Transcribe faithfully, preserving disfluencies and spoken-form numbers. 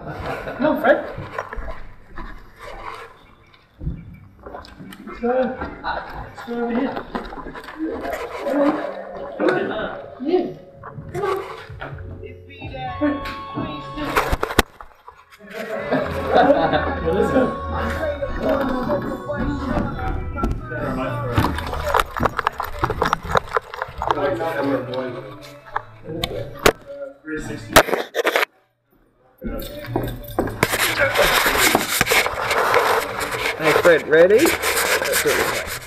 Come on, Fred. Let's go. Let's go over here. Come on. Come on. Yeah. Come on. Fred. Yeah, let's go. three sixty. Hey Fred, ready? That's what we say.